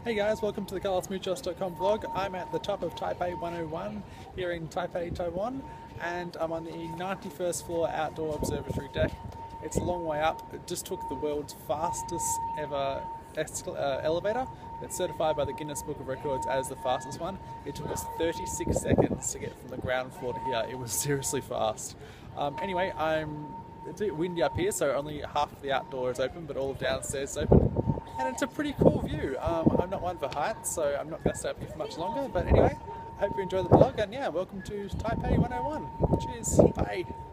Hey guys, welcome to the carlosmuchos.com vlog. I'm at the top of Taipei 101 here in Taipei, Taiwan, and I'm on the 91st floor outdoor observatory deck. It's a long way up. It just took the world's fastest ever elevator. It's certified by the Guinness Book of Records as the fastest one. It took us 36 seconds to get from the ground floor to here. It was seriously fast. Anyway, it's a bit windy up here, so only half of the outdoor is open, but all of downstairs is open. And it's a pretty cool view. I'm not one for heights, so I'm not going to stay up here for much longer. But anyway, I hope you enjoy the vlog, and yeah, welcome to Taipei 101. Cheers, bye.